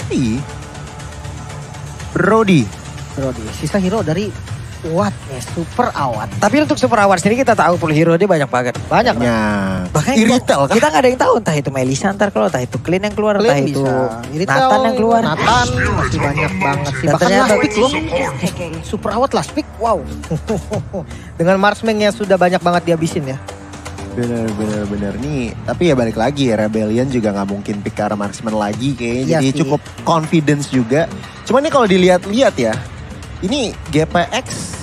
Tapi Brody. Sisa hero dari What ya, Super Awat. Tapi untuk Super Award sendiri kita tahu full hero dia banyak banget. Banyak Ya. Bahkan Iritel kan? kita nggak ada yang tahu entah itu Melisa ntar keluar, entah itu Clean yang keluar, entah itu Nathan yang keluar. Nathan masih banyak banget sih. Dan Bahkan ternyata Last Pick loh. Super Awat Last Pick, wow. Dengan marksman-nya sudah banyak banget dihabisin ya. Bener nih. Tapi ya balik lagi ya, Rebellion juga nggak mungkin pick ke arah marksman lagi kayaknya. Iya Jadi sih. cukup confidence juga. Cuman nih kalau dilihat-lihat ya, ini GPX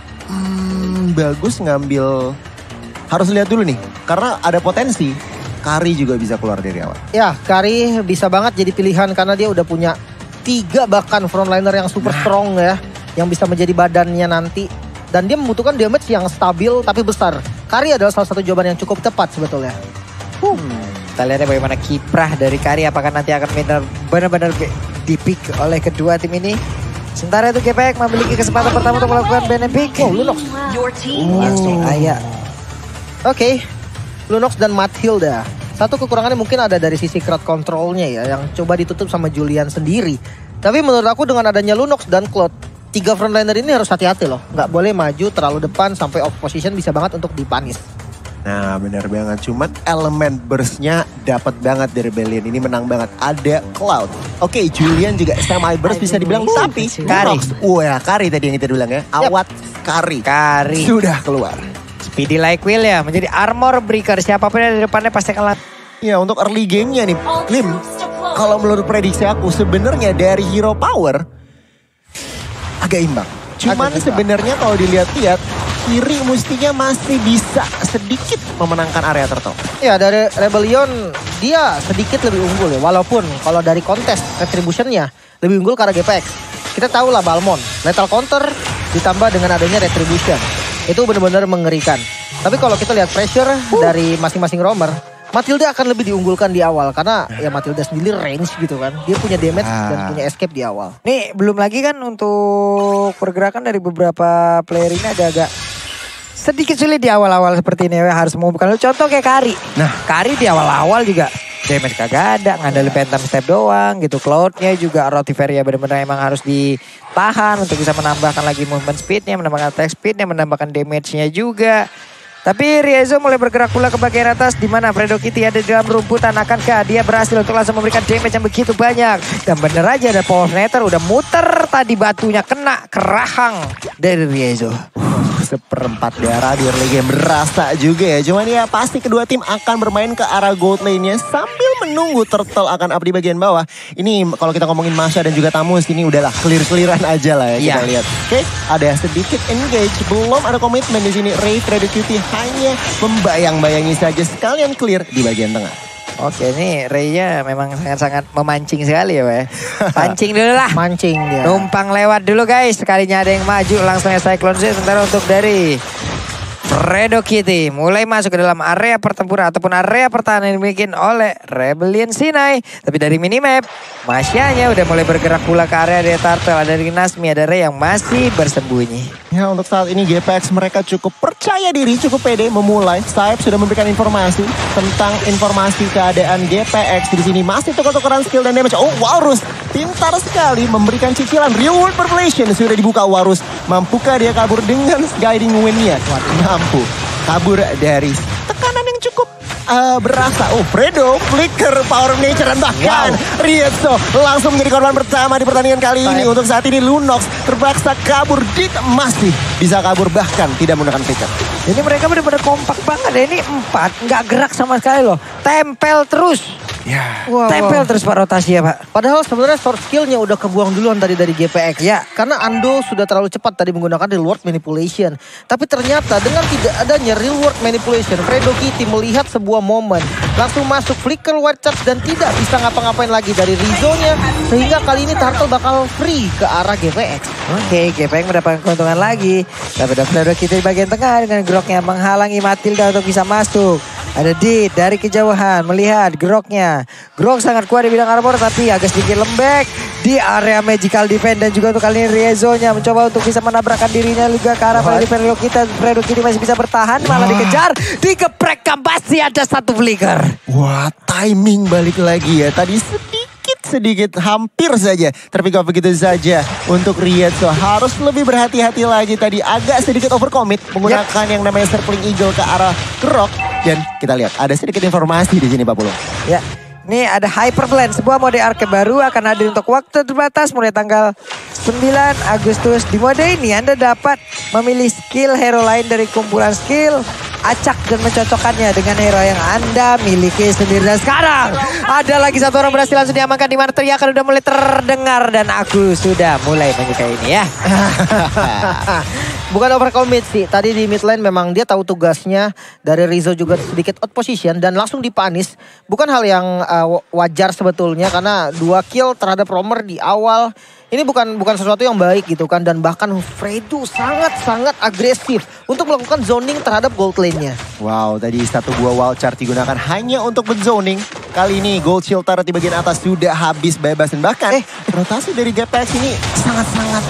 bagus ngambil, harus lihat dulu nih. Karena ada potensi Kari juga bisa keluar dari awal. Ya, Kari bisa banget jadi pilihan karena dia udah punya 3 bahkan frontliner yang super strong ya. Yang bisa menjadi badannya nanti. Dan dia membutuhkan damage yang stabil tapi besar. Kari adalah salah satu jawaban yang cukup tepat sebetulnya. Kita lihat ya bagaimana kiprah dari Kari, apakah nanti akan benar-benar dipick oleh kedua tim ini. Sementara itu GPX memiliki kesempatan pertama untuk melakukan BNM pick. Oh, Lunox. Langsung Aya. Oke, Lunox dan Mathilda. Satu kekurangannya mungkin ada dari sisi crowd controlnya ya, yang coba ditutup sama Julian sendiri. Tapi menurut aku dengan adanya Lunox dan Cloud, 3 frontliner ini harus hati-hati loh. Nggak boleh maju terlalu depan sampai off position bisa banget untuk dipanis. Nah benar banget, cuman elemen burst-nya dapat banget dari Rebellion. Ini menang banget, ada Cloud. Oke, Julian juga semi burst bisa dibilang, tapi Kari. Wah, Kari tadi yang kita bilang ya. Awat Kari. Kari. Sudah keluar. Speedy like Will ya, menjadi armor breaker. Siapapun yang di depannya pasti akan Ya untuk early game-nya nih, Lim. Kalau menurut prediksi aku sebenarnya dari hero power agak imbang. Cuman Agak imbang. sebenarnya kalau dilihat-lihat, kiri mestinya masih bisa sedikit memenangkan area turtle. Ya dari Rebellion dia sedikit lebih unggul ya. Walaupun kalau dari kontes Retribution-nya lebih unggul karena GPX. Kita tahu lah Balmond, lethal counter ditambah dengan adanya Retribution. Itu benar-benar mengerikan. Tapi kalau kita lihat pressure dari masing-masing roamer, Mathilda akan lebih diunggulkan di awal. Karena ya Mathilda sendiri range gitu kan. Dia punya damage dan punya escape di awal. Nih belum lagi kan untuk pergerakan dari beberapa player ini agak-agak sedikit sulit di awal-awal seperti ini ya. Harus mengumpulkan contoh kayak Kari. Nah. Kari di awal-awal juga damage kagak ada, ngandelin phantom step doang gitu. Cloudnya juga Rotiferia benar-benar emang harus ditahan untuk bisa menambahkan lagi movement speednya, menambahkan attack speednya, menambahkan damage-nya juga. Tapi Riezo mulai bergerak pula ke bagian atas di mana Fredo Kitty ada di dalam rumputan. Akankah dia berhasil untuk langsung memberikan damage yang begitu banyak? Dan bener aja ada power meter udah muter tadi batunya kena ke rahang dari Riezo. Seperempat darah di early game berasa juga ya. Cuman ya pasti kedua tim akan bermain ke arah gold lane-nya sambil menunggu turtle akan up di bagian bawah. Ini kalau kita ngomongin Masha dan juga Tamus ini udahlah clear-clearan aja lah ya kita lihat. Oke, ada sedikit engage, belum ada komitmen di sini. Ray Fredo Cutie hanya membayang-bayangi saja sekalian clear di bagian tengah. Oke, ini Ray-nya memang sangat-sangat memancing sekali ya, Pak. Pancing dulu lah. Mancing dia. Numpang lewat dulu guys. Sekalinya ada yang maju langsung ya Cyclone Z. Sementara untuk dari Fredo Kitty mulai masuk ke dalam area pertempuran ataupun area pertahanan yang dimiliki oleh Rebellion Sinai. Tapi dari minimap, Masyanya udah mulai bergerak pula ke area Turtle. Ada dari Nasmi, ada Ray yang masih bersembunyi. Ya untuk saat ini GPX mereka cukup percaya diri, cukup pede memulai. Saib sudah memberikan informasi tentang informasi keadaan GPX. Di sini masih tukar-tukaran skill dan damage. Oh, Walrus pintar sekali memberikan cicilan. Reward Revelation sudah dibuka Walrus. Mampukah dia kabur dengan guiding win-nya? Mampu kabur dari tekanan yang cukup berasa. Oh, Fredo, Flicker, Power of Nature, dan bahkan Riezo langsung menjadi korban pertama di pertandingan kali ini. Untuk saat ini Lunox terpaksa kabur, Dit masih bisa kabur bahkan tidak menggunakan Flicker. Ini mereka benar-benar kompak banget ya. Ini 4 nggak gerak sama sekali loh. Tempel terus. Ya. Tempel terus Pak rotasi ya Pak. Padahal sebenarnya source skillnya udah kebuang duluan tadi dari GPX. Ya. Karena Ando sudah terlalu cepat tadi menggunakan real world manipulation. Tapi ternyata dengan tidak adanya real world manipulation, Fredo Kitty melihat sebuah momen. Langsung masuk flicker white charge dan tidak bisa ngapa-ngapain lagi dari Rizzo-nya. Sehingga kali ini Turtle bakal free ke arah GPX. Oke, GPX mendapatkan keuntungan lagi. Tapi ada Fredo Kitty di bagian tengah dengan Groknya menghalangi Mathilda untuk bisa masuk. Ada Dit dari kejauhan melihat Groknya. Grok sangat kuat di bidang armor tapi agak sedikit lembek di area magical defense. Dan juga untuk kali ini Riezo-nya mencoba untuk bisa menabrakkan dirinya juga ke arah Fredo Kitty. Fredo Kitty masih bisa bertahan, malah dikejar. Dikeprek masih ada satu flicker. Wah, timing balik lagi ya. Tadi sedikit sedikit hampir saja terpick off begitu saja untuk Riyad. So harus lebih berhati-hati lagi tadi. Agak sedikit overcommit menggunakan yang namanya Circling Eagle ke arah Grok. Dan kita lihat ada sedikit informasi di sini Pak Pulung. Ya. Ini ada Hyperblend, sebuah mode arcade baru akan hadir untuk waktu terbatas mulai tanggal 9 Agustus. Di mode ini Anda dapat memilih skill hero lain dari kumpulan skill, acak dan mencocokkannya dengan hero yang Anda miliki sendiri. Dan sekarang ada lagi satu orang berhasil langsung diamankan, di mana teriakan udah mulai terdengar dan aku sudah mulai menyukai ini ya. Bukan overcommit sih. Tadi di mid lane memang dia tahu tugasnya. Dari Rizzo juga sedikit out position dan langsung dipanis. Bukan hal yang wajar sebetulnya karena 2 kill terhadap Romer di awal. Ini bukan sesuatu yang baik gitu kan. Dan bahkan Fredo sangat-sangat agresif untuk melakukan zoning terhadap gold lane-nya. Wow, tadi satu buah wild chart digunakan hanya untuk zoning. Kali ini gold shield turret di bagian atas sudah habis bebas. Dan bahkan rotasi dari GPX ini sangat-sangat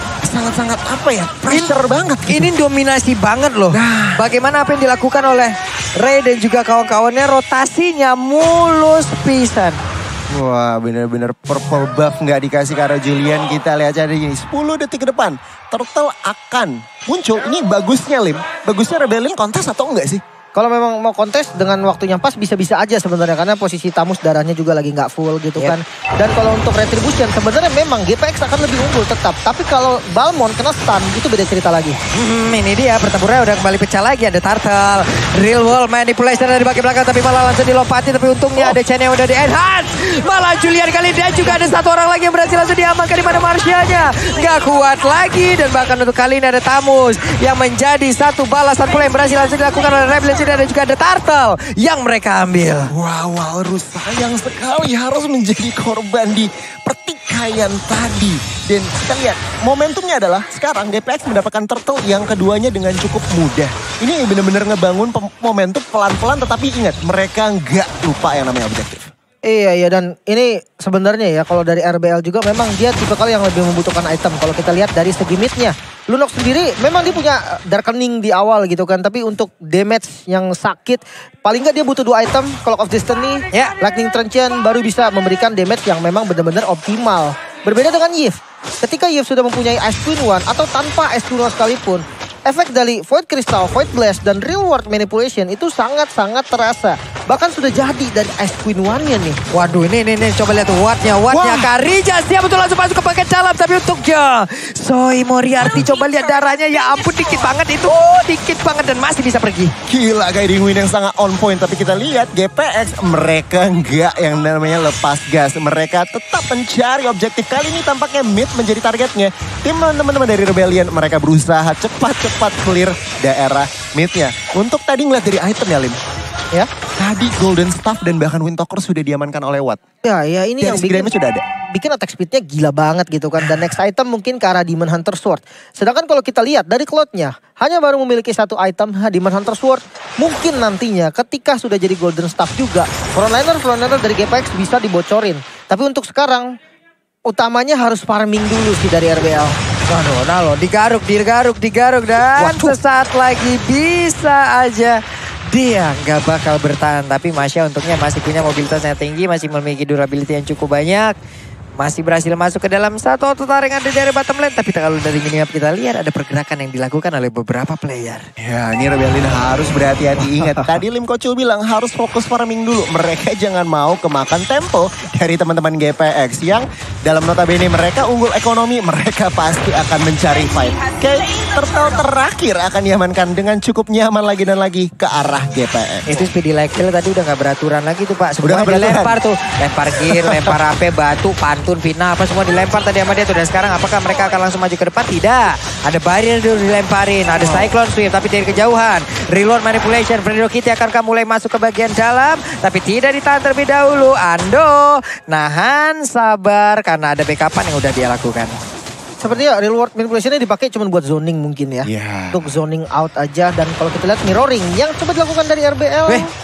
apa ya, pressure banget gitu. Ini dominasi banget loh. Bagaimana apa yang dilakukan oleh Ray dan juga kawan-kawannya, rotasinya mulus pisan. Wah, bener-bener purple buff nggak dikasih ke arah Julian. Kita lihat aja gini, 10 detik ke depan Turtle akan muncul. Ini bagusnya Lim, bagusnya Rebellion kontes atau enggak sih? Kalau memang mau kontes dengan waktunya pas bisa-bisa aja sebenarnya. Karena posisi Tamus darahnya juga lagi nggak full gitu kan. Dan kalau untuk Retribution sebenarnya memang GPX akan lebih unggul tetap. Tapi kalau Balmond kena stun itu beda cerita lagi. Ini dia pertempurannya udah kembali pecah lagi. Ada Turtle, Real World Manipulation dari bagian belakang. Tapi malah langsung dilompati. Tapi untungnya ada chain yang udah di-enhance. Malah Julian kali ini juga ada satu orang lagi yang berhasil langsung diamankan. Di mana Marsianya nggak kuat lagi. Dan bahkan untuk kali ini ada Tamus yang menjadi satu balasan pula yang berhasil langsung dilakukan oleh Rebellion. Dan juga ada Turtle yang mereka ambil. Wow, Walrus sayang sekali harus menjadi korban di pertikaian tadi. Dan kita lihat momentumnya adalah sekarang GPX mendapatkan Turtle yang keduanya dengan cukup mudah. Ini benar-benar ngebangun momentum pelan-pelan, tetapi ingat mereka nggak lupa yang namanya objektif. Iya dan ini sebenarnya ya kalau dari RBL juga memang dia tipe kali yang lebih membutuhkan item. Kalau kita lihat dari segi midnya, Lunok sendiri memang dia punya Darkening di awal gitu kan. Tapi untuk damage yang sakit, paling nggak dia butuh 2 item. Cloak of Destiny, Lightning Transient baru bisa memberikan damage yang memang benar-benar optimal. Berbeda dengan Yves. Ketika Yves sudah mempunyai Ice Queen One atau tanpa Ice Queen One sekalipun, efek dari Void Crystal, Void Blast, dan Real World Manipulation itu sangat-sangat terasa. Bahkan sudah jadi dari Ice Queen One-nya nih. Waduh ini coba lihat tuh wattnya Karija siap betul langsung masuk ke paket dalam. Tapi untuknya Soi Moriarty coba lihat darahnya, ya ampun dikit banget itu. Dikit banget dan masih bisa pergi. Gila guiding win yang sangat on point. Tapi kita lihat GPX mereka nggak yang namanya lepas gas. Mereka tetap mencari objektif. Kali ini tampaknya mid menjadi targetnya. Tim teman-teman dari Rebellion mereka berusaha cepat clear daerah midnya. Untuk tadi ngeliat dari item ya Lim. Ya, tadi Golden Staff dan bahkan Windtalker sudah diamankan oleh Watt. Ya ini dari yang bikin sudah ada. Bikin attack speednya gila banget gitu kan. Dan next item mungkin ke arah Demon Hunter Sword. Sedangkan kalau kita lihat dari Cloud-nya hanya baru memiliki 1 item, Demon Hunter Sword. Mungkin nantinya ketika sudah jadi Golden Staff juga, frontliner dari GPX bisa dibocorin. Tapi untuk sekarang utamanya harus farming dulu sih dari RBL. Waduh, digaruk dan sesaat lagi bisa aja dia nggak bakal bertahan. Tapi Masya untuknya masih punya mobilitas yang tinggi, masih memiliki durability yang cukup banyak. Masih berhasil masuk ke dalam satu auto tarik yang ada dari bottom lane. Tapi kalau dari minimap kita lihat ada pergerakan yang dilakukan oleh beberapa player. Ya ini Rebellion harus berhati-hati. Ingat tadi Lim Kocul bilang harus fokus farming dulu. Mereka jangan mau kemakan tempo dari teman-teman GPX yang dalam notabene mereka unggul ekonomi. Mereka pasti akan mencari fight. Oke, Turtle terakhir akan diamankan dengan cukup nyaman lagi dan lagi ke arah GPX. Itu speedy like kill tadi udah gak beraturan lagi tuh Pak. Semua dilempar tuh. Lempar gear, lempar AP, batu, pantun, fitnah, apa semua dilempar tadi sama dia tuh. Dan sekarang apakah mereka akan langsung maju ke depan? Tidak. Ada barrier dulu dilemparin. Ada Cyclone Swift tapi dari kejauhan. Reload Manipulation. Fredo Kitty akankah mulai masuk ke bagian dalam? Tapi tidak ditahan terlebih dahulu. Ando nahan, sabar karena ada backupan yang udah dia lakukan. Sepertinya Real World Manipulation-nya dipakai cuma buat zoning mungkin ya. Untuk zoning out aja. Dan kalau kita lihat mirroring yang coba dilakukan dari RBL.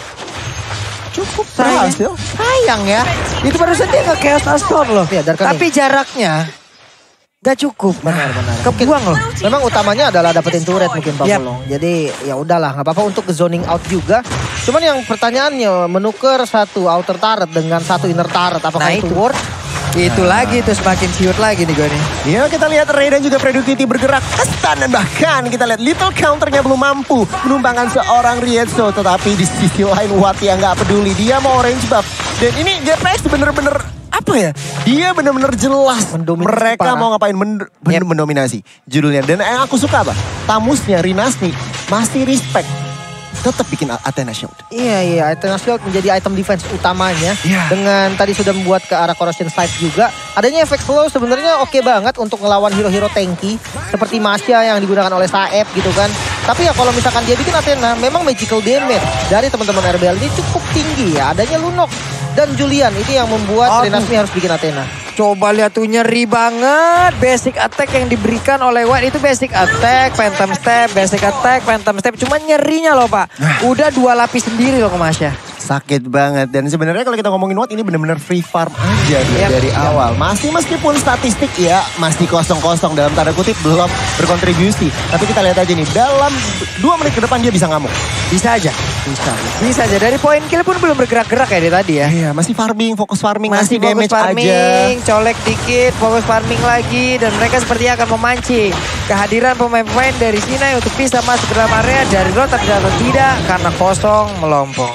Cukup berhasil. Sayang ya. Itu barusan dia nge-chaos Astor loh. Ya, tapi jaraknya gak cukup. Benar. Kebuang loh. Memang utamanya adalah dapetin turret mungkin Pak Pulung. Jadi ya udahlah, nggak apa-apa untuk ke zoning out juga. Cuman yang pertanyaannya menukar 1 outer turret dengan 1 inner turret, apakah itu worth? Itu lagi tuh semakin ciut lagi nih gue nih. Ya kita lihat Ray dan juga Predukiti bergerak ke stun. Dan bahkan kita lihat little counternya belum mampu menumbangkan seorang Rietso. Tetapi di sisi lain Wati yang gak peduli. Dia mau orange buff. Dan ini GPX bener-bener apa ya? Dia bener-bener jelas Mendominasi mereka parah. mau ngapain mendominasi judulnya. Dan yang aku suka apa? Tamusnya Rinasni masih respect. Tetap bikin Athena Shield. Iya, Athena Shield menjadi item defense utamanya. Iya. Dengan tadi sudah membuat ke arah Corrosion Sight juga. Adanya efek slow sebenarnya oke banget untuk ngelawan hero-hero tanky. Seperti Masya yang digunakan oleh Saeb gitu kan. Tapi ya kalau misalkan dia bikin Athena, memang magical damage dari teman-teman RBL ini cukup tinggi ya. Adanya Lunok dan Julian ini yang membuat Rinasmi harus bikin Athena. Coba lihat tuh nyeri banget. Basic attack yang diberikan oleh White itu basic attack, phantom step, basic attack, phantom step. Cuma nyerinya loh Pak. Udah 2 lapis sendiri loh ke Masya. Sakit banget. Dan sebenarnya kalau kita ngomongin Watt ini benar-benar free farm aja dia dari awal. Masih meskipun statistik ya masih kosong-kosong dalam tanda kutip belum berkontribusi. Tapi kita lihat aja nih dalam 2 menit ke depan dia bisa ngamuk. Bisa aja. Bisa aja. Dari point kill pun belum bergerak-gerak ya dari tadi ya. Iya masih farming, fokus farming, Masih ngasih damage fokus farming, aja. colek dikit, fokus farming lagi. Dan mereka sepertinya akan memancing kehadiran pemain-pemain dari Sinai untuk bisa masuk ke dalam area dari Lord tapi tidak karena kosong melompong.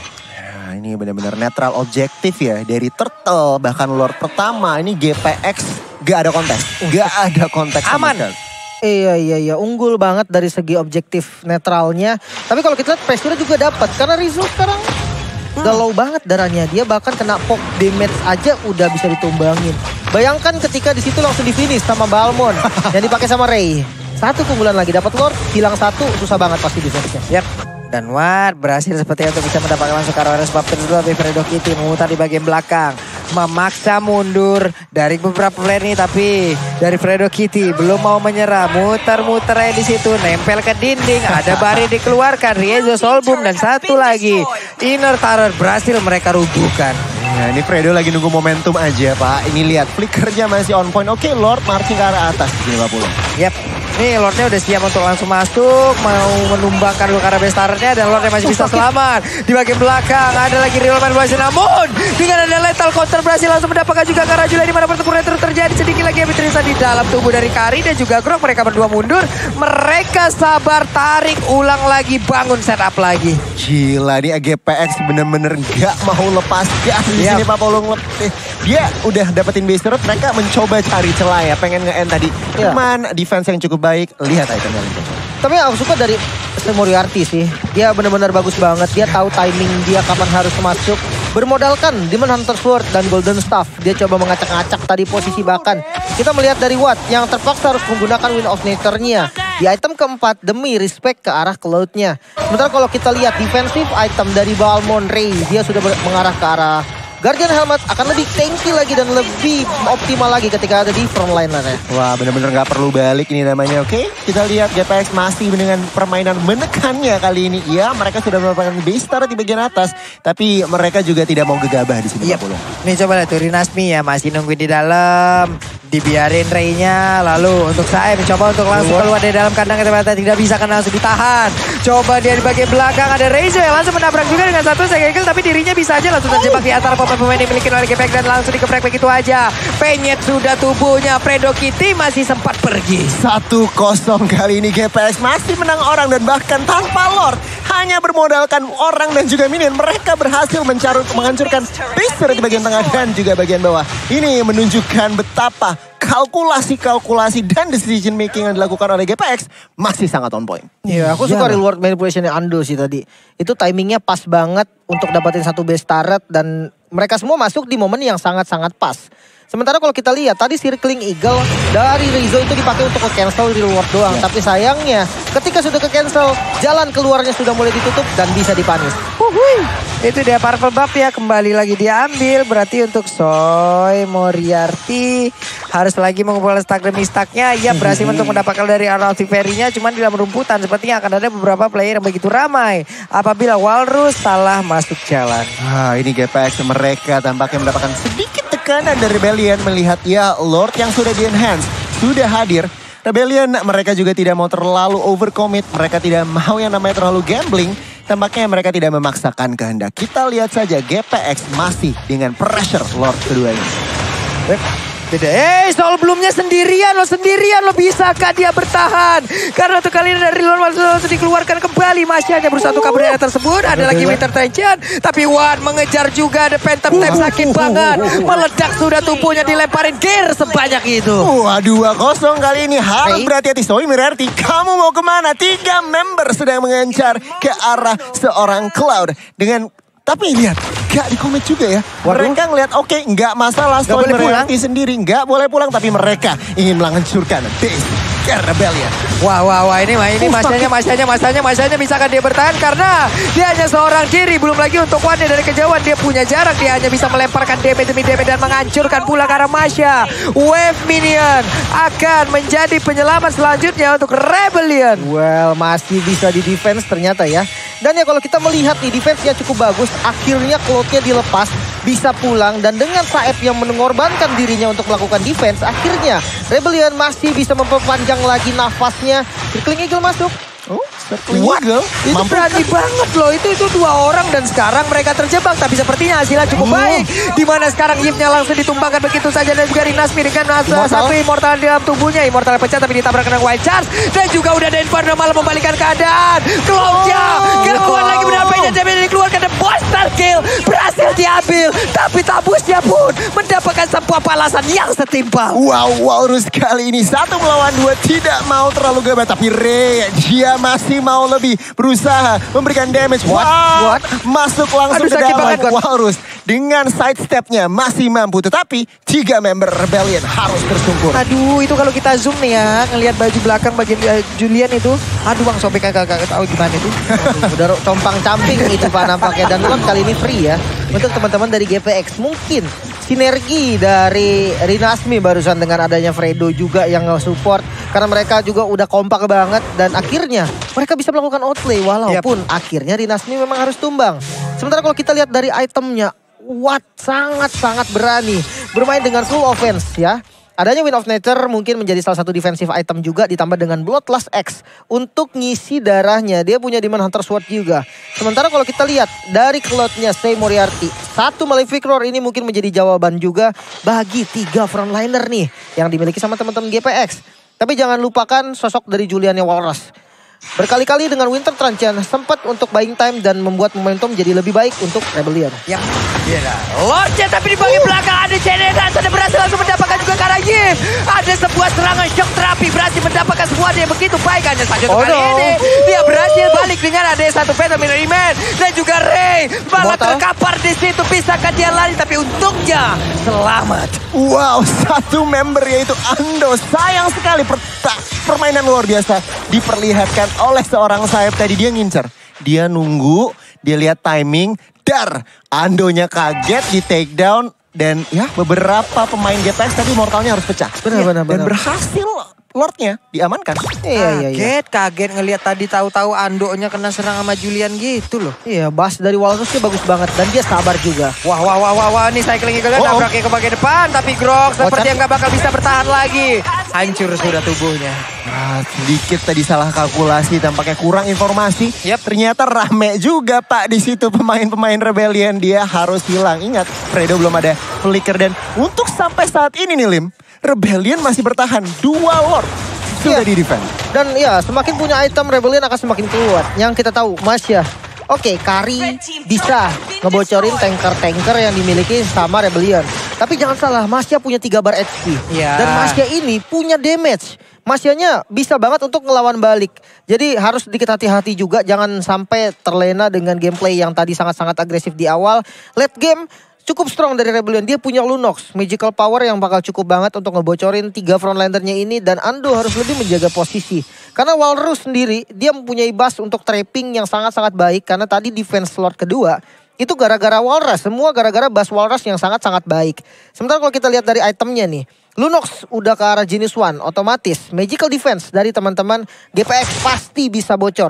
Nah, ini benar-benar netral objektif ya dari Turtle bahkan Lord pertama ini GPX gak ada kontes. Gak ada kontes sama Aman. sekali. Iya, unggul banget dari segi objektif netralnya. Tapi kalau kita lihat pressure juga dapat karena Rizzo sekarang udah low banget darahnya. Dia bahkan kena poke damage aja udah bisa ditumbangin. Bayangkan ketika di situ langsung di finish sama Balmon yang dipakai sama Ray. 1 keunggulan lagi dapat Lord, hilang 1 susah banget pasti defense-nya. Yap. Dan Watt berhasil sepertinya untuk bisa mendapatkan langsung ke arah sebab kedua dari Predokiti memutar di bagian belakang. Memaksa mundur dari beberapa player ini tapi dari Predokiti belum mau menyerah. Muter-muter aja di situ, nempel ke dinding, ada Bari dikeluarkan, Riezo Solbum dan satu lagi Inner Terror berhasil mereka rubuhkan. Nah ini Fredo lagi nunggu momentum aja Pak. Ini lihat flickernya masih on point. Oke Lord marching ke arah atas 50. Yap. Nih Lordnya udah siap untuk langsung masuk. Mau menumbangkan dulu ke arah base turretnya. Dan Lordnya masih bisa selamat. Di bagian belakang ada lagi real man berhasil. Namun dengan ada lethal counter berhasil langsung mendapatkan juga ke arah Julian. Dimana pertempuran terus terjadi. Sedikit lagi Abi Trisa di dalam tubuh dari Kari dan juga Grok. Mereka berdua mundur. Mereka sabar tarik ulang lagi. Bangun setup lagi. Gila nih GPX bener-bener gak mau lepas gas di sini Pak Paulung. Dia udah dapetin base turret, mereka mencoba cari celah ya, pengen nge-end tadi. Cuman defense yang cukup baik, lihat itemnya. Tapi aku suka dari Moriarty sih. Dia benar-benar bagus banget. Dia tahu timing dia kapan harus masuk. Bermodalkan Demon Hunter Sword dan Golden Staff. Dia coba mengacak-acak tadi posisi bahkan. Kita melihat dari Watt yang terpaksa harus menggunakan Wind of Nature-nya. Di item keempat demi respect ke arah Cloud-nya. Sementara kalau kita lihat defensive item dari Balmon Ray. Dia sudah mengarah ke arah Guardian Helmet akan lebih tanky lagi dan lebih optimal lagi ketika ada di front line lah ya. Wah bener-bener gak perlu balik ini namanya. Oke kita lihat GPX masih dengan permainan menekannya kali ini. Ya mereka sudah mendapatkan base turret di bagian atas. Tapi mereka juga tidak mau gegabah di sini. Yep. Nih coba lihat tuh Rinasmi ya masih nungguin di dalam. Dibiarin Ray-nya. Lalu untuk Saeb mencoba untuk langsung keluar dari dalam kandang. Ternyata tidak bisa karena langsung ditahan. Coba dia di bagian belakang ada Reizo yang langsung menabrak juga dengan satu segel. Tapi dirinya bisa aja langsung terjebak di antara pemain yang dimiliki oleh GPX. Dan langsung dikeprek begitu aja. Penyet sudah tubuhnya. Predokiti masih sempat pergi. 1-0 kali ini GPX masih menang orang dan bahkan tanpa Lord. Hanya bermodalkan orang dan juga minion. Mereka berhasil menghancurkan base turret di bagian tengah dan juga bagian bawah. Ini menunjukkan betapa kalkulasi dan decision making yang dilakukan oleh GPX masih sangat on point. Iya, aku suka reward manipulationnya Ando sih tadi. Itu timingnya pas banget untuk dapetin satu base turret dan mereka semua masuk di momen yang sangat-sangat pas. Sementara kalau kita lihat tadi Circling Eagle dari Rizzo itu dipakai untuk ke-cancel reward doang. Tapi sayangnya ketika sudah ke-cancel, jalan keluarnya sudah mulai ditutup dan bisa dipanis. Itu dia purple buff ya kembali lagi diambil. Berarti untuk Soy Moriarty harus lagi mengumpulkan stack demi stacknya. Ia berhasil untuk mendapatkan dari Altiveri-nya. Cuman di dalam rumputan sepertinya akan ada beberapa player yang begitu ramai. Apabila Walrus salah masuk jalan. Ini GPX mereka tampaknya mendapatkan sedikit tekanan dari Rebellion melihat ya Lord yang sudah di-enhance sudah hadir. Rebellion mereka juga tidak mau terlalu overcommit. Mereka tidak mau yang namanya terlalu gambling. Tampaknya mereka tidak memaksakan kehendak. Kita lihat saja GPX masih dengan pressure Lord keduanya. Beda. Soal belumnya sendirian lo bisakah dia bertahan? Karena untuk kali ini dari luar langsung dikeluarkan kembali. Masih hanya berusaha untuk kabur dari tersebut. Ada lagi Winter Tension. Tapi Wan mengejar juga. Ada Phantom Time sakit banget. Meledak sudah tubuhnya, dilemparin gear sebanyak itu. Wah, 2-0 kali ini. Harus berhati-hati. Soy Mirarti, kamu mau kemana? 3 member sedang mengencar ke arah seorang Cloud. Tapi lihat, gak di-comment juga ya. Mereka ngeliat oke, nggak masalah. Soy Mirarti sendiri nggak boleh pulang. Tapi mereka ingin menghancurkan base Rebellion. Wah, ini masanya bisakah dia bertahan karena dia hanya seorang diri. Belum lagi untuk Wan dari kejauhan dia punya jarak, dia hanya bisa melemparkan damage demi damage dan menghancurkan pula ke arah Masya. Wave Minion akan menjadi penyelamat selanjutnya untuk Rebellion. Well, masih bisa di defense ternyata ya. Dan ya kalau kita melihat nih defense-nya cukup bagus, akhirnya Cloud-nya dilepas, bisa pulang dan dengan Saeb yang mengorbankan dirinya untuk melakukan defense, akhirnya Rebellion masih bisa memperpanjang lagi nafasnya. Circling Eagle masuk. Eagle? Itu berani banget loh. Itu 2 orang dan sekarang mereka terjebak. Tapi sepertinya hasilnya cukup baik. Dimana sekarang Yip-nya langsung ditumbangkan begitu saja. Dan juga Rinasmi dengan satu immortal di dalam tubuhnya. Immortal pecah tapi ditabrak dengan Wild Charge. Dan juga udah ada Inferno malah membalikan keadaan. Cloud-nya gangguan lagi benar pengen damage dikeluarkan. Dan monster kill berhasil diambil. Tapi tabusnya pun mendapatkan sebuah balasan yang setimpal. Wow, Walrus kali ini 1 melawan 2 tidak mau terlalu gabah. Tapi Ray, dia masih mau lebih berusaha memberikan damage. What? Masuk langsung ke dalam Walrus. Dengan sidestep-nya masih mampu. Tetapi 3 member Rebellion harus bersungkur. Aduh, itu kalau kita zoom nih ya. Ngelihat baju belakang bagian Julian itu. Aduh Bang Sobek kagak tahu gimana itu. Udah compang-camping itu Pak nampaknya. Dan Lord kali ini free ya. Untuk teman-teman dari GPX. Mungkin sinergi dari Rinasmi barusan dengan adanya Fredo juga yang support. Karena mereka juga udah kompak banget. Dan akhirnya mereka bisa melakukan outplay. Walaupun akhirnya Rinasmi memang harus tumbang. Sementara kalau kita lihat dari itemnya. Watt sangat-sangat berani bermain dengan full offense ya. Adanya Wind of Nature mungkin menjadi salah satu defensive item juga ditambah dengan Bloodlust X untuk ngisi darahnya. Dia punya Demon Hunter Sword juga. Sementara kalau kita lihat dari Cloud-nya Stay Moriarty, 1 Malefic Roar ini mungkin menjadi jawaban juga bagi 3 frontliner nih yang dimiliki sama teman-teman GPX. Tapi jangan lupakan sosok dari Juliannya Walrus. Berkali-kali dengan Winter Truncheon sempat untuk buying time dan membuat momentum jadi lebih baik untuk Rebellion. Yap. Lordnya tapi di bagian belakang ada Jenedan sudah berhasil langsung mendapatkan juga ke arah Yip. Ada sebuah serangan shock terapi berhasil mendapatkan sebuah yang begitu baik hanya saja untuk kali ini. Dia berhasil balik dengan ada 1 Phantom Man dan juga Ray malah terkapar di situ. Bisakah dia lari tapi untungnya selamat. Wow, 1 member yaitu Ando. Sayang sekali permainan luar biasa diperlihatkan oleh seorang Saeb tadi. Dia ngincer, dia nunggu, dia lihat timing, Andonya kaget di take down. Dan ya beberapa pemain GPX tadi mortalnya harus pecah. Benar. Dan berhasil Lordnya diamankan. Kaget ngelihat tadi tahu-tahu Andonya kena serang sama Julian gitu loh. Iya, Bas dari Walrusnya bagus banget dan dia sabar juga. Wah, ini cycling Eagle nabraknya ke bagian depan tapi Grok seperti yang gak bakal bisa bertahan lagi. Hancur sudah tubuhnya. Sedikit tadi salah kalkulasi, tampaknya kurang informasi. Ternyata rame juga Pak di situ pemain-pemain Rebellion. Dia harus hilang. Ingat, Fredo belum ada flicker dan untuk sampai saat ini nih Lim, Rebellion masih bertahan. 2 Lord sudah di defend. Dan ya semakin punya item Rebellion akan semakin kuat. Yang kita tahu Masya. Oke, Kari bisa ngebocorin tanker-tanker yang dimiliki sama Rebellion. Tapi jangan salah, Masya punya 3 bar HP. Dan Masya ini punya damage. Masyanya bisa banget untuk ngelawan balik. Jadi harus sedikit hati-hati juga. Jangan sampai terlena dengan gameplay yang tadi sangat-sangat agresif di awal. Late game cukup strong dari Rebellion. Dia punya Lunox, magical power yang bakal cukup banget untuk ngebocorin 3 frontlinernya ini. Dan Ando harus lebih menjaga posisi. Karena Walrus sendiri, dia mempunyai bus untuk trapping yang sangat-sangat baik. Karena tadi defense slot kedua, itu gara-gara Walrus. Semua gara-gara bus Walrus yang sangat-sangat baik. Sementara kalau kita lihat dari itemnya nih. Lunox udah ke arah Genius One, otomatis magical defense dari teman-teman GPX pasti bisa bocor.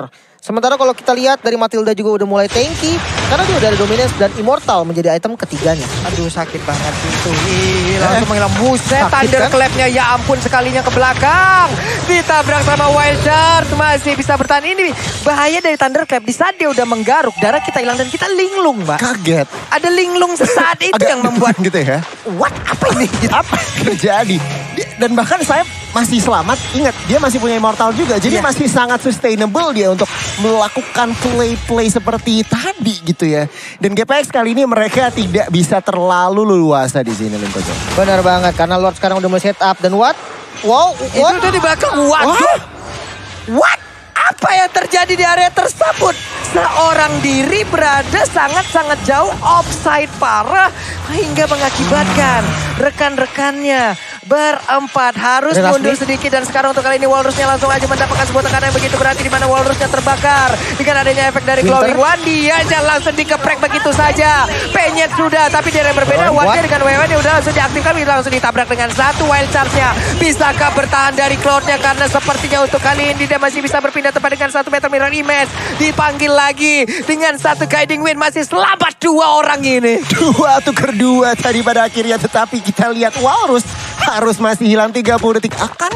Sementara kalau kita lihat dari Matilda juga udah mulai tanky. Karena dia udah ada dominance dan immortal menjadi item ketiganya. Aduh sakit banget itu. Langsung menghilang. Buset, Sakit, Thunderclap-nya ya ampun sekalinya ke belakang. Ditabrak sama Wild Charge. Masih bisa bertahan. Ini bahaya dari Thunderclap. Di saat dia udah menggaruk, darah kita hilang dan kita linglung, Mbak. Kaget. Ada linglung sesaat itu yang membuat gitu ya. what? Apa ini? Apa yang terjadi? Dan bahkan saya masih selamat. Ingat, dia masih punya immortal juga. Jadi masih sangat sustainable dia untuk melakukan play-play seperti tadi gitu ya. Dan GPX kali ini mereka tidak bisa terlalu leluasa di sini, Lim Koco. Benar banget, karena Lord sekarang udah mulai set up. Dan what? Wow, Itu udah di belakang. Waduh. What? Apa yang terjadi di area tersebut? Seorang diri berada sangat-sangat jauh offside parah hingga mengakibatkan rekan-rekannya berempat harus mundur sedikit. Dan sekarang untuk kali ini Walrusnya langsung aja mendapatkan sebuah tekanan yang begitu berarti di mana Walrusnya terbakar dengan adanya efek dari Glowing Wand. Dia aja langsung dikeprek begitu saja. Penyet sudah, tapi dia yang berbeda. Wandnya dengan WW dia udah langsung diaktifkan, langsung ditabrak dengan satu Wild Charge-nya. Bisakah bertahan dari Cloud-nya? Karena sepertinya untuk kali ini dia masih bisa berpindah tepat dengan satu Metal Mirror Image. Dipanggil lagi dengan satu Guiding Wind, masih selamat dua orang ini. Dua tuker dua tadi pada akhirnya, tetapi kita lihat Walrus harus masih hilang 30 detik.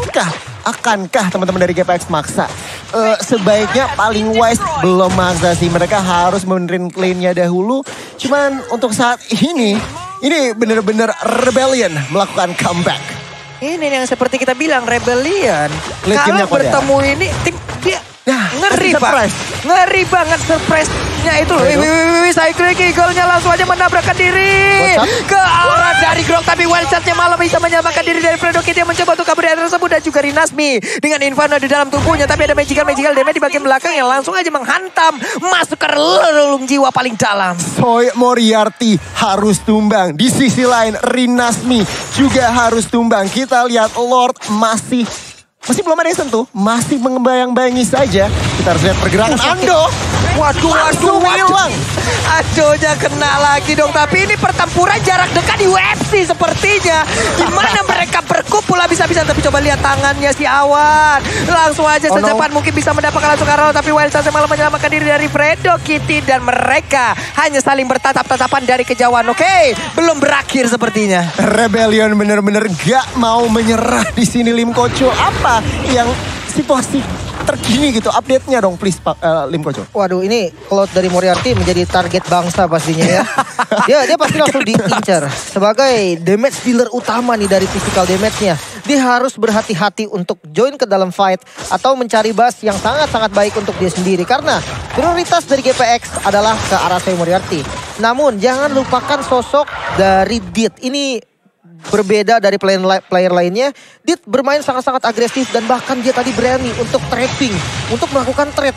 Akankah teman-teman dari GPX maksa? Sebaiknya paling wise belum maksa sih. Mereka harus benerin lane-nya dahulu. Cuman untuk saat ini benar-benar Rebellion melakukan comeback. Ini yang seperti kita bilang Rebellion. Lihat Kalau gamenya, Korea. bertemu ini tim dia ngeri surprise. Ngeri banget surprise-nya itu. Cycling Eagle-nya langsung aja menabrakkan diri ke arah dari Grok. Tapi Wild Charge-nya malah bisa menyelamatkan diri dari Fredoki. Dia mencoba untuk kabur dari tersebut. Dan juga Rinasmi dengan Inferno di dalam tubuhnya. Tapi ada magical damage di bagian belakang yang langsung aja menghantam. Masuk ke relung jiwa paling dalam. Soy Moriarty harus tumbang. Di sisi lain Rinasmi juga harus tumbang. Kita lihat Lord masih belum ada yang sentuh. Masih membayang-bayangi saja. Kita harus lihat pergerakan Ando. Waduh. Hilang. Adonya kena lagi dong. Tapi ini pertempuran jarak dekat di UFC sepertinya. Dimana mereka berkumpul habis-habisan. Tapi coba lihat tangannya si Awan. Langsung aja secepat mungkin bisa mendapatkan langsung arrow. Tapi Wild Charge malah menyelamatkan diri dari Fredo Kitty. Dan mereka hanya saling bertatap-tatapan dari kejauhan. Oke, belum berakhir sepertinya. Rebellion bener-bener gak mau menyerah di sini, Lim Koco. Apa yang situasi terkini gitu, update-nya dong please Pak Lim Koco. Waduh, ini Cloud dari Moriarty menjadi target bangsa pastinya ya. Dia pasti langsung diincar. Sebagai damage dealer utama nih dari physical damage-nya. Dia harus berhati-hati untuk join ke dalam fight atau mencari bus yang sangat-sangat baik untuk dia sendiri. Karena prioritas dari GPX adalah ke arah Soy Moriarty. Namun jangan lupakan sosok dari Dit. Ini berbeda dari player lainnya. Dit bermain sangat-sangat agresif dan bahkan dia tadi berani untuk trapping, untuk melakukan trade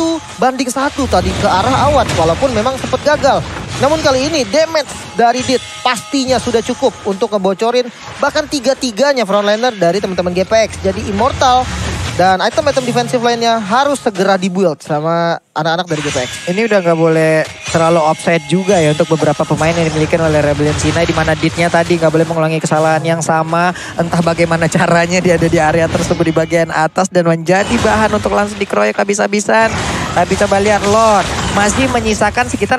1-1 tadi ke arah Awan walaupun memang sempat gagal. Namun kali ini damage dari Dit pastinya sudah cukup untuk ngebocorin bahkan tiga-tiganya frontliner dari teman-teman GPX. Jadi Immortal dan item-item defensif lainnya harus segera dibuild sama anak-anak dari GPX. Ini udah nggak boleh terlalu offside juga ya untuk beberapa pemain yang dimiliki oleh Rebellion Sinai. Di mana Ditnya tadi nggak boleh mengulangi kesalahan yang sama. Entah bagaimana caranya dia ada di area tersebut di bagian atas. Dan menjadi bahan untuk langsung dikeroyok habis-habisan. Tapi coba lihat Lord masih menyisakan sekitar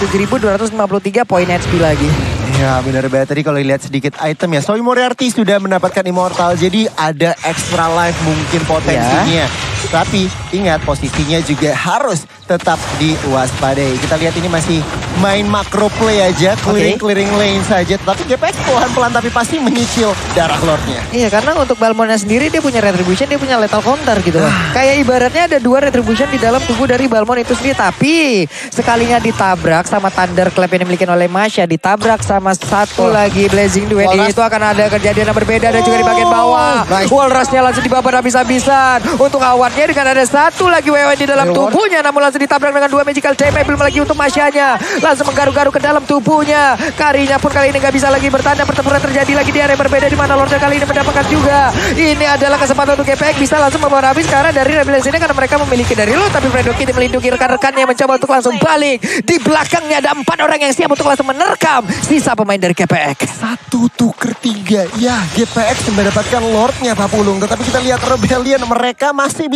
47.253 poin HP lagi. Ya benar banget, tadi kalau lihat sedikit item ya, Soy Moriarty sudah mendapatkan Immortal, jadi ada extra life mungkin potensinya. Tapi ingat posisinya juga harus tetap diwaspadai. Kita lihat ini masih main macro play aja, clearing lane saja. Tapi GPX pelan-pelan tapi pasti menyicil darah Lordnya. Iya, karena untuk Balmonnya sendiri dia punya retribution, dia punya lethal counter gitu loh. Kayak ibaratnya ada 2 retribution di dalam tubuh dari Balmon itu sendiri. Tapi sekalinya ditabrak sama Thunderclap yang dimiliki oleh Masya, ditabrak sama satu lagi Blazing Duet, itu akan ada kejadian yang berbeda. Dan juga di bagian bawah Walrusnya langsung dibabat habis-habisan. Untuk Awannya dengan ada satu lagi WW di dalam tubuhnya, namun langsung ditabrak dengan 2 magical damage. Belum lagi untuk Masyanya langsung menggaru-garu ke dalam tubuhnya. Karinya pun kali ini gak bisa lagi bertanda. Pertempuran terjadi lagi di area berbeda di mana Lordnya kali ini mendapatkan juga. Ini adalah kesempatan untuk GPX bisa langsung membawa habis karena dari Rebellion ini, karena mereka memiliki dari lo. Tapi Fredo Kitty melindungi rekan-rekannya mencoba untuk langsung balik. Di belakangnya ada 4 orang yang siap untuk langsung menerkam sisa pemain dari GPX. 1 tuker 3. Ya, GPX mendapatkan Lordnya Pak Pulung. Tetapi kita lihat Rebellion mereka masih bisa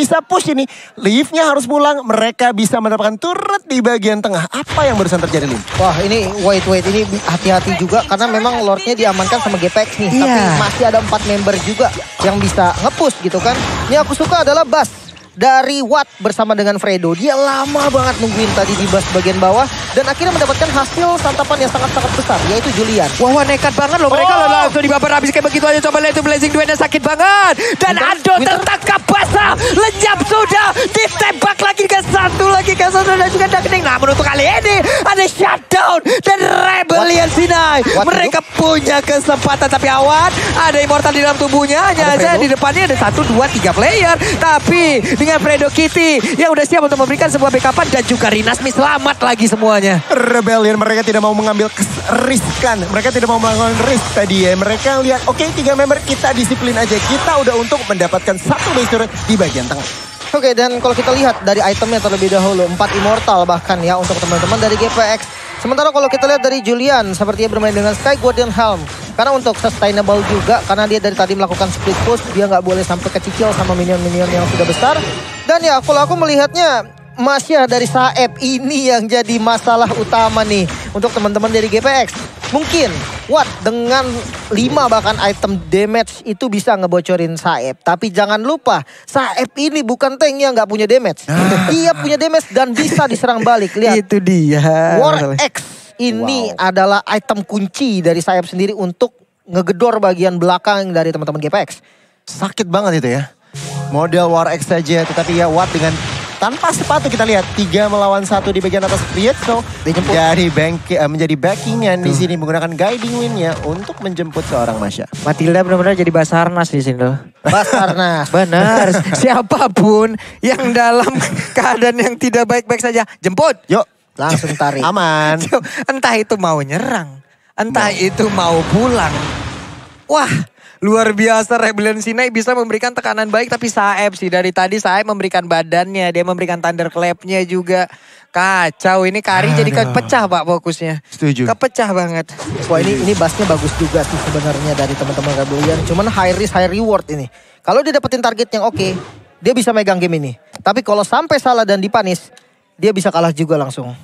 bisa push ini. Leaf-nya harus pulang, mereka bisa mendapatkan turret di bagian tengah. Apa yang barusan terjadi, Lim? Wah ini wait ini hati-hati juga karena memang Lordnya diamankan sama GPX nih. Tapi masih ada 4 member juga yang bisa nge-push gitu kan. Yang aku suka adalah Bas dari Watt bersama dengan Fredo. Dia lama banget nungguin tadi di bus bagian bawah. Dan akhirnya mendapatkan hasil santapan yang sangat-sangat besar. Yaitu Julian. Wah nekat banget loh mereka loh. Langsung dibabar habis kayak begitu aja. Coba lihat itu Blazing Duetnya sakit banget. Dan Ando tertangkap basah. Lenyap sudah. Ditembak lagi ke satu lagi. Ke satu dan juga Darkening. Namun untuk kali ini ada shutdown. Dan Rebellion Sinai. Mereka punya kesempatan. Tapi awan. Ada Immortal di dalam tubuhnya. Hanya saja di depannya ada 1, 2, 3 player. Tapi dengan Fredo Kitty yang udah siap untuk memberikan sebuah backupan. Dan juga Rinasmi selamat lagi semuanya. Rebellion mereka tidak mau mengambil riskan. Mereka tidak mau melakukan risk tadi ya. Mereka lihat oke, 3 member kita disiplin aja. Kita udah untuk mendapatkan 1 base turret di bagian tengah. Oke, dan kalau kita lihat dari itemnya terlebih dahulu 4 Immortal bahkan ya untuk teman-teman dari GPX. Sementara kalau kita lihat dari Julian sepertinya bermain dengan Sky Guardian Helm. Karena untuk sustainable juga, karena dia dari tadi melakukan split push, dia nggak boleh sampai kecicil sama minion-minion yang sudah besar. Dan ya kalau aku melihatnya Masya dari Saeb ini yang jadi masalah utama nih untuk teman-teman dari GPX. Mungkin Watt dengan 5 bahkan item damage itu bisa ngebocorin Saeb. Tapi jangan lupa Saeb ini bukan tank yang nggak punya damage. Dia punya damage dan bisa diserang balik. Lihat. Itu dia. War X ini adalah item kunci dari Saeb sendiri untuk ngegedor bagian belakang dari teman-teman GPX. Sakit banget itu ya. Model War X saja, tetapi ya Watt dengan tanpa sepatu kita lihat 3 melawan 1 di bagian atas Prieto menjadi backingan di sini menggunakan guiding win-nya untuk menjemput seorang Masya. Matilda benar-benar jadi Basarnas di sini loh. Basarnas. Benar. Siapapun yang dalam keadaan yang tidak baik-baik saja, jemput. Yuk. Langsung tarik. Aman. Entah itu mau nyerang, entah itu mau pulang. Wah. Luar biasa Rebellion Sinai bisa memberikan tekanan baik. Tapi Saeb sih dari tadi Saeb memberikan badannya. Dia memberikan Thunderclap-nya juga. Kacau ini Kari jadi kepecah Pak fokusnya. Setuju. Kepecah banget. Wah ini bassnya bagus juga sih sebenarnya dari teman-teman Rebellion. Cuman high risk high reward ini. Kalau dia dapetin target yang oke, dia bisa megang game ini. Tapi kalau sampai salah dan dipanis, dia bisa kalah juga langsung.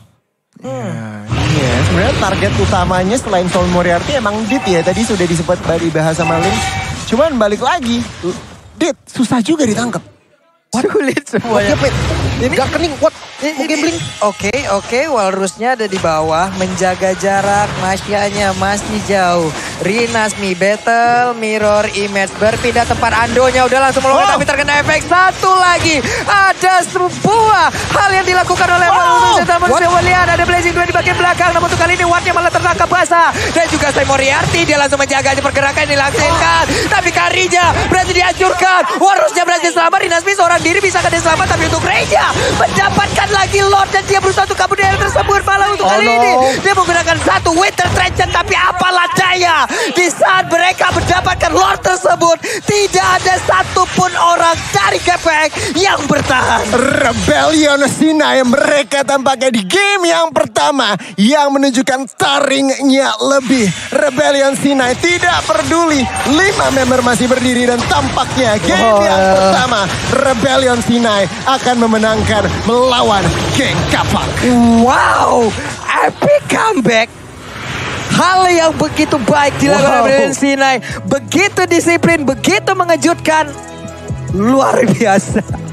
Iya, sebenarnya target utamanya selain Soul Moriarty emang Dit ya. Tadi sudah disebut dibahas sama Lim. Cuman balik lagi, Dit susah juga ditangkap. Sulit semuanya. Ini gak kening, what? Mungkin blink. Oke, Walrusnya ada di bawah. Menjaga jarak, Masyanya masih jauh. Rinasmi, Battle, Mirror, Image. Berpindah tempat Andonya. Udah langsung meluangkan tapi terkena efek. Satu lagi. Ada sebuah hal yang dilakukan oleh Walrus. Namun coba lihat ada Blazing Duet di bagian belakang. Namun untuk kali ini Wattnya malah tertangkap basah. Dan juga Sai Moriarty. Dia langsung menjaga pergerakan yang dilaksanakan. Tapi Karinya berhasil dihancurkan. Walrusnya berhasil selamat. Rinasmi seorang diri bisa kena selamat. Tapi untuk Reja mendapatkan lagi Lord. Dan dia berusaha untuk kabur dari tersebut. Malah untuk kali ini dia menggunakan satu Winter Treasure. Tapi apalah daya. Di saat mereka mendapatkan Lord tersebut, tidak ada satupun orang dari GPX yang bertahan. Rebellion Sinai mereka tampaknya di game yang pertama yang menunjukkan taringnya lebih. Rebellion Sinai tidak peduli. 5 member masih berdiri dan tampaknya game yang pertama Rebellion Sinai akan memenangkan melawan geng Kapak. Wow, epic comeback. Hal yang begitu baik dilakukan Rebellion Sinai. Begitu disiplin, begitu mengejutkan. Luar biasa.